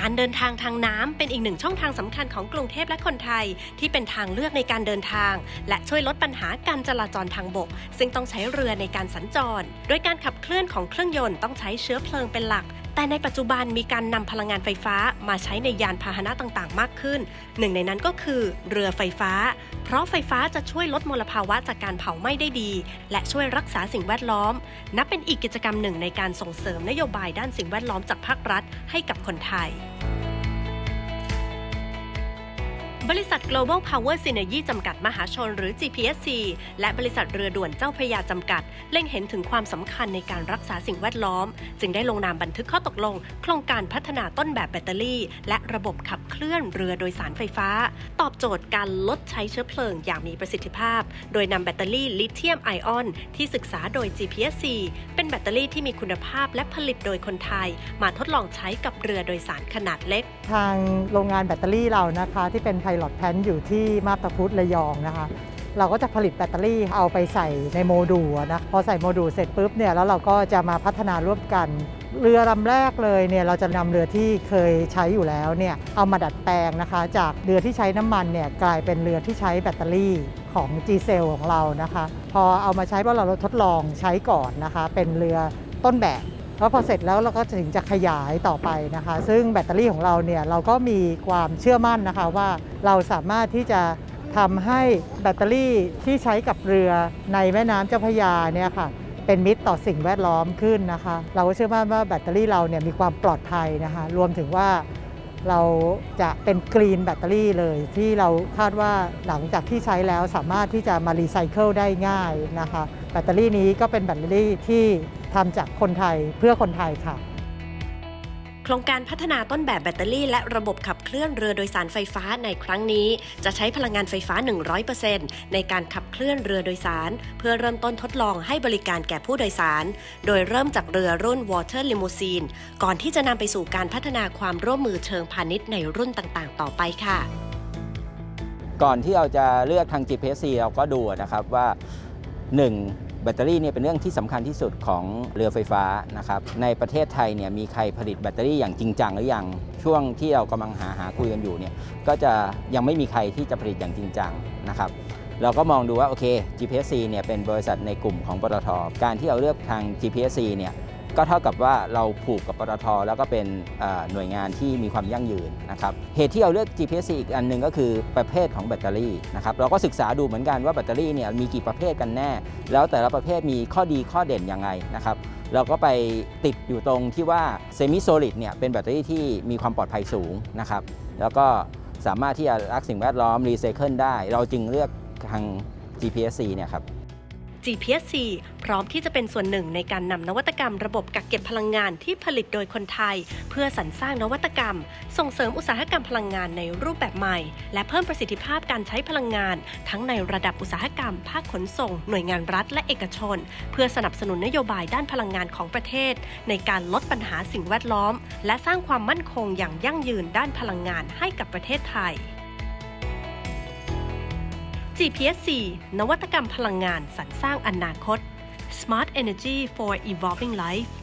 การเดินทางทางน้ำเป็นอีกหนึ่งช่องทางสำคัญของกรุงเทพและคนไทยที่เป็นทางเลือกในการเดินทางและช่วยลดปัญหาการจราจรทางบกซึ่งต้องใช้เรือในการสัญจรโดยการขับเคลื่อนของเครื่องยนต์ต้องใช้เชื้อเพลิงเป็นหลักแต่ในปัจจุบันมีการนำพลังงานไฟฟ้ามาใช้ในยานพาหนะต่างๆมากขึ้นหนึ่งในนั้นก็คือเรือไฟฟ้าเพราะไฟฟ้าจะช่วยลดมลภาวะจากการเผาไหม้ได้ดีและช่วยรักษาสิ่งแวดล้อมนับเป็นอีกกิจกรรมหนึ่งในการส่งเสริมนโยบายด้านสิ่งแวดล้อมจากภาครัฐให้กับคนไทยบริษัท Global Power Synergy จำกัดมหาชนหรือ GPSC และบริษัทเรือด่วนเจ้าพระยาจำกัดเล็งเห็นถึงความสำคัญในการรักษาสิ่งแวดล้อมจึงได้ลงนามบันทึกข้อตกลงโครงการพัฒนาต้นแบบแบตเตอรี่และระบบขับเคลื่อนเรือโดยสารไฟฟ้าตอบโจทย์การลดใช้เชื้อเพลิงอย่างมีประสิทธิภาพโดยนำแบตเตอรี่ลิเธียมไอออนที่ศึกษาโดย GPSC เป็นแบตเตอรี่ที่มีคุณภาพและผลิตโดยคนไทยมาทดลองใช้กับเรือโดยสารขนาดเล็กทางโรงงานแบตเตอรี่เรานะคะที่เป็น Pilot Plant อยู่ที่มาบตาพุธระยองนะคะเราก็จะผลิตแบตเตอรี่เอาไปใส่ในโมดูลนะพอใส่โมดูลเสร็จปุ๊บเนี่ยแล้วเราก็จะมาพัฒนาร่วมกันเรือลำแรกเลยเนี่ยเราจะนำเรือที่เคยใช้อยู่แล้วเนี่ยเอามาดัดแปลงนะคะจากเรือที่ใช้น้ำมันเนี่ยกลายเป็นเรือที่ใช้แบตเตอรี่ของ G-Cell ของเรานะคะพอเอามาใช้เพราะเราทดลองใช้ก่อนนะคะเป็นเรือต้นแบบแล้วพอเสร็จแล้วเราก็ถึงจะขยายต่อไปนะคะซึ่งแบตเตอรี่ของเราเนี่ยเราก็มีความเชื่อมั่นนะคะว่าเราสามารถที่จะทำให้แบตเตอรี่ที่ใช้กับเรือในแม่น้ำเจ้าพระยาเนี่ยค่ะเป็นมิตรต่อสิ่งแวดล้อมขึ้นนะคะเราก็เชื่อมั่นว่าแบตเตอรี่เราเนี่ยมีความปลอดภัยนะคะรวมถึงว่าเราจะเป็นกรีนแบตเตอรี่เลยที่เราคาดว่าหลังจากที่ใช้แล้วสามารถที่จะมารีไซเคิลได้ง่ายนะคะแบตเตอรี่นี้ก็เป็นแบตเตอรี่ที่ทำจากคนไทยเพื่อคนไทยค่ะโครงการพัฒนาต้นแบบแบตเตอรี่และระบบขับเคลื่อนเรือโดยสารไฟฟ้าในครั้งนี้จะใช้พลังงานไฟฟ้า 100% ในการขับเคลื่อนเรือโดยสารเพื่อเริ่มต้นทดลองให้บริการแก่ผู้โดยสารโดยเริ่มจากเรือรุ่น Water Limousine ก่อนที่จะนำไปสู่การพัฒนาความร่วมมือเชิงพาณิชย์ในรุ่นต่างๆต่อไปค่ะก่อนที่เราจะเลือกทาง GPSC เราก็ดูนะครับว่า 1. แบตเตอรี่เนี่ยเป็นเรื่องที่สำคัญที่สุดของเรือไฟฟ้านะครับในประเทศไทยเนี่ยมีใครผลิตแบตเตอรี่อย่างจริงจังหรือยังช่วงที่เรากำลังหาคุยกันอยู่เนี่ยก็จะยังไม่มีใครที่จะผลิตอย่างจริงจังนะครับเราก็มองดูว่าโอเค GPSC เนี่ยเป็นบริษัทในกลุ่มของปตท.การที่เราเลือกทาง GPSC เนี่ยก็เท่ากับว่าเราผูกกับปตท.แล้วก็เป็นหน่วยงานที่มีความยั่งยืนนะครับเหตุที่เราเลือก GPSC อีกอันหนึ่งก็คือประเภทของแบตเตอรี่นะครับเราก็ศึกษาดูเหมือนกันว่าแบตเตอรี่เนี่ยมีกี่ประเภทกันแน่แล้วแต่ละประเภทมีข้อดีข้อเด่นยังไงนะครับเราก็ไปติดอยู่ตรงที่ว่าเซมิโซลิดเนี่ยเป็นแบตเตอรี่ที่มีความปลอดภัยสูงนะครับแล้วก็สามารถที่จะรักสิ่งแวดล้อมรีไซเคิลได้เราจึงเลือกทาง GPSC เนี่ยครับ GPSC พร้อมที่จะเป็นส่วนหนึ่งในการนำนวัตกรรมระบบกักเก็บพลังงานที่ผลิตโดยคนไทยเพื่อสรรสร้างนวัตกรรมส่งเสริมอุตสาหกรรมพลังงานในรูปแบบใหม่และเพิ่มประสิทธิภาพการใช้พลังงานทั้งในระดับอุตสาหกรรมภาคขนส่งหน่วยงานรัฐและเอกชนเพื่อสนับสนุนนโยบายด้านพลังงานของประเทศในการลดปัญหาสิ่งแวดล้อมและสร้างความมั่นคงอย่างยั่งยืนด้านพลังงานให้กับประเทศไทยGPSC นวัตกรรมพลังงานสรรสร้างอนาคต Smart Energy for Evolving Life